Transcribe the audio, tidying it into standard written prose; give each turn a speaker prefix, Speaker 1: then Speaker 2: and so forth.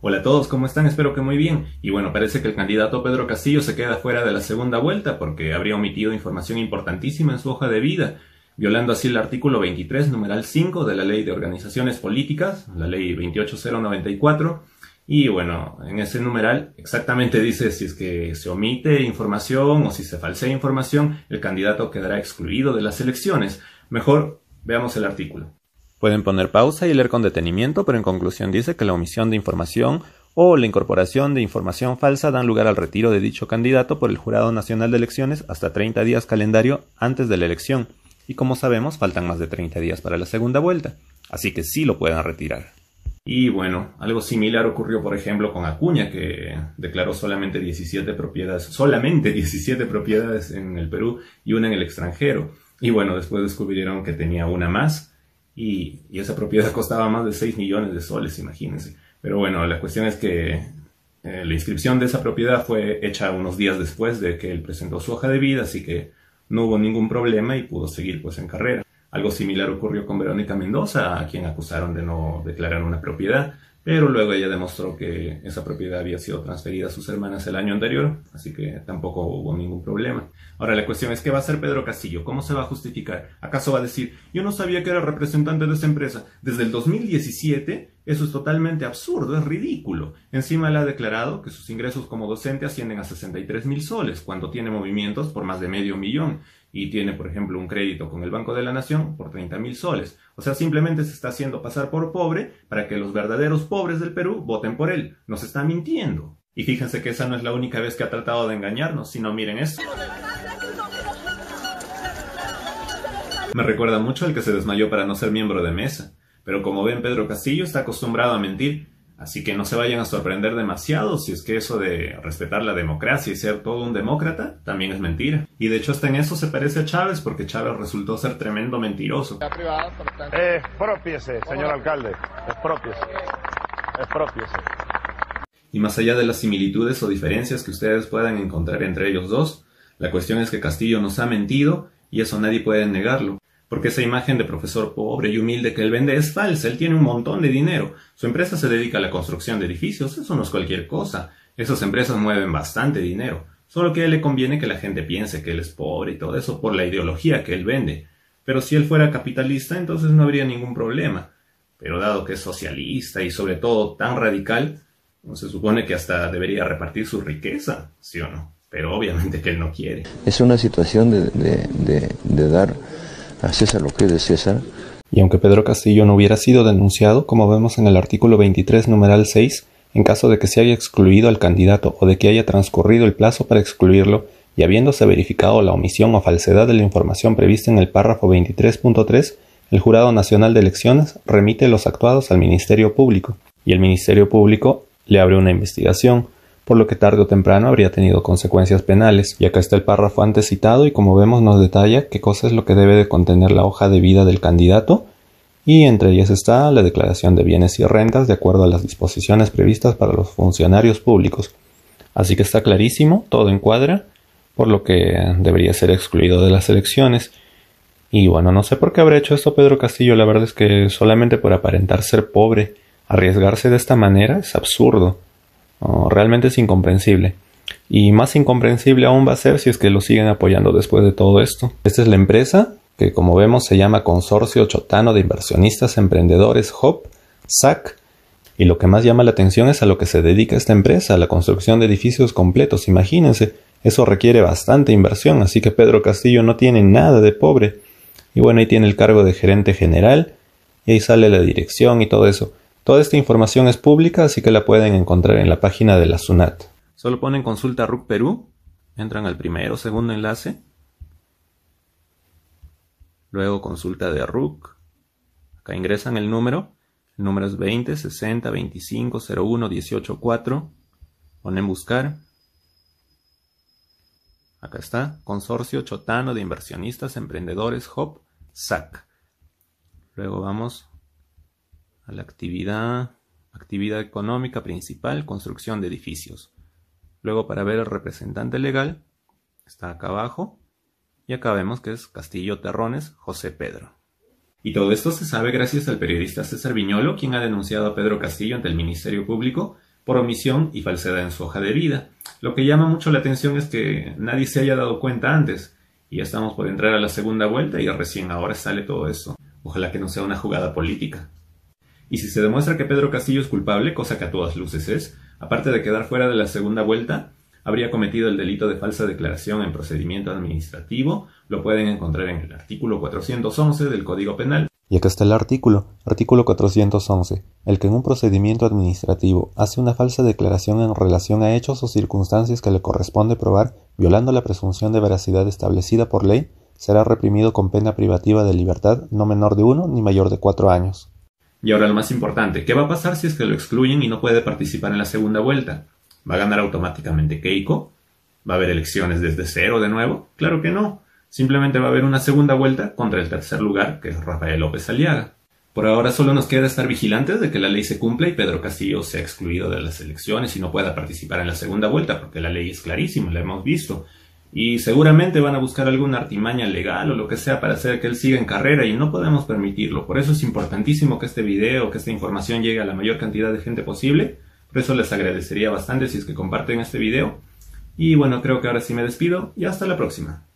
Speaker 1: Hola a todos, ¿cómo están? Espero que muy bien. Y bueno, parece que el candidato Pedro Castillo se queda fuera de la segunda vuelta porque habría omitido información importantísima en su hoja de vida, violando así el artículo 23, numeral 5 de la Ley de Organizaciones Políticas, la Ley 28094. Y bueno, en ese numeral exactamente dice si es que se omite información o si se falsea información, el candidato quedará excluido de las elecciones. Mejor veamos el artículo. Pueden poner pausa y leer con detenimiento, pero en conclusión dice que la omisión de información o la incorporación de información falsa dan lugar al retiro de dicho candidato por el Jurado Nacional de Elecciones hasta 30 días calendario antes de la elección. Y como sabemos, faltan más de 30 días para la segunda vuelta, así que sí lo pueden retirar. Y bueno, algo similar ocurrió por ejemplo con Acuña, que declaró solamente 17 propiedades en el Perú y una en el extranjero. Y bueno, después descubrieron que tenía una más. Y esa propiedad costaba más de 6 millones de soles, imagínense. Pero bueno, la cuestión es que la inscripción de esa propiedad fue hecha unos días después de que él presentó su hoja de vida, así que no hubo ningún problema y pudo seguir pues en carrera. Algo similar ocurrió con Verónica Mendoza, a quien acusaron de no declarar una propiedad, pero luego ella demostró que esa propiedad había sido transferida a sus hermanas el año anterior, así que tampoco hubo ningún problema. Ahora la cuestión es, ¿qué va a hacer Pedro Castillo? ¿Cómo se va a justificar? ¿Acaso va a decir, yo no sabía que era representante de esa empresa desde el 2017? Eso es totalmente absurdo, es ridículo. Encima le ha declarado que sus ingresos como docente ascienden a 63,000 soles, cuando tiene movimientos por más de medio millón. Y tiene, por ejemplo, un crédito con el Banco de la Nación por 30,000 soles. O sea, simplemente se está haciendo pasar por pobre para que los verdaderos pobres del Perú voten por él. Nos está mintiendo. Y fíjense que esa no es la única vez que ha tratado de engañarnos, sino miren esto. Me recuerda mucho al que se desmayó para no ser miembro de mesa. Pero como ven, Pedro Castillo está acostumbrado a mentir. Así que no se vayan a sorprender demasiado si es que eso de respetar la democracia y ser todo un demócrata también es mentira. Y de hecho hasta en eso se parece a Chávez, porque Chávez resultó ser tremendo mentiroso.
Speaker 2: Expropiese, señor alcalde, expropiese.
Speaker 1: Y más allá de las similitudes o diferencias que ustedes puedan encontrar entre ellos dos, la cuestión es que Castillo nos ha mentido y eso nadie puede negarlo. Porque esa imagen de profesor pobre y humilde que él vende es falsa, él tiene un montón de dinero. Su empresa se dedica a la construcción de edificios, eso no es cualquier cosa. Esas empresas mueven bastante dinero. Solo que a él le conviene que la gente piense que él es pobre y todo eso por la ideología que él vende. Pero si él fuera capitalista, entonces no habría ningún problema. Pero dado que es socialista y sobre todo tan radical, se supone que hasta debería repartir su riqueza, ¿sí o no? Pero obviamente que él no quiere.
Speaker 3: Es una situación de dar a César lo que es de César.
Speaker 1: Y aunque Pedro Castillo no hubiera sido denunciado, como vemos en el artículo 23, numeral 6, en caso de que se haya excluido al candidato o de que haya transcurrido el plazo para excluirlo, y habiéndose verificado la omisión o falsedad de la información prevista en el párrafo 23.3, el Jurado Nacional de Elecciones remite los actuados al Ministerio Público, y el Ministerio Público le abre una investigación, por lo que tarde o temprano habría tenido consecuencias penales. Y acá está el párrafo antes citado y como vemos nos detalla qué cosa es lo que debe de contener la hoja de vida del candidato, y entre ellas está la declaración de bienes y rentas de acuerdo a las disposiciones previstas para los funcionarios públicos. Así que está clarísimo, todo encuadra, por lo que debería ser excluido de las elecciones. Y bueno, no sé por qué habrá hecho esto Pedro Castillo, la verdad es que solamente por aparentar ser pobre, arriesgarse de esta manera es absurdo. Realmente es incomprensible. Y más incomprensible aún va a ser si es que lo siguen apoyando después de todo esto. Esta es la empresa, que como vemos se llama Consorcio Chotano de Inversionistas Emprendedores HOP, SAC. Y lo que más llama la atención es a lo que se dedica esta empresa, a la construcción de edificios completos. Imagínense, eso requiere bastante inversión, así que Pedro Castillo no tiene nada de pobre. Y bueno, ahí tiene el cargo de gerente general, y ahí sale la dirección y todo eso. Toda esta información es pública, así que la pueden encontrar en la página de la SUNAT. Solo ponen consulta RUC Perú, entran al primero o segundo enlace, luego consulta de RUC, acá ingresan el número es 20 60 25 01 18 4, ponen buscar, acá está, Consorcio Chotano de Inversionistas Emprendedores HOP, SAC. Luego vamos a la actividad económica principal, construcción de edificios. Luego para ver el representante legal, está acá abajo, y acá vemos que es Castillo Terrones José Pedro. Y todo esto se sabe gracias al periodista César Viñolo, quien ha denunciado a Pedro Castillo ante el Ministerio Público por omisión y falsedad en su hoja de vida. Lo que llama mucho la atención es que nadie se haya dado cuenta antes, y ya estamos por entrar a la segunda vuelta y recién ahora sale todo eso. Ojalá que no sea una jugada política. Y si se demuestra que Pedro Castillo es culpable, cosa que a todas luces es, aparte de quedar fuera de la segunda vuelta, habría cometido el delito de falsa declaración en procedimiento administrativo. Lo pueden encontrar en el artículo 411 del Código Penal. Y acá está el artículo 411. El que en un procedimiento administrativo hace una falsa declaración en relación a hechos o circunstancias que le corresponde probar, violando la presunción de veracidad establecida por ley, será reprimido con pena privativa de libertad no menor de 1 ni mayor de 4 años. Y ahora lo más importante, ¿qué va a pasar si es que lo excluyen y no puede participar en la segunda vuelta? ¿Va a ganar automáticamente Keiko? ¿Va a haber elecciones desde cero de nuevo? Claro que no. Simplemente va a haber una segunda vuelta contra el tercer lugar, que es Rafael López Aliaga. Por ahora solo nos queda estar vigilantes de que la ley se cumpla y Pedro Castillo sea excluido de las elecciones y no pueda participar en la segunda vuelta, porque la ley es clarísima, la hemos visto. Y seguramente van a buscar alguna artimaña legal o lo que sea para hacer que él siga en carrera y no podemos permitirlo. Por eso es importantísimo que este video, que esta información llegue a la mayor cantidad de gente posible. Por eso les agradecería bastante si es que comparten este video. Y bueno, creo que ahora sí me despido y hasta la próxima.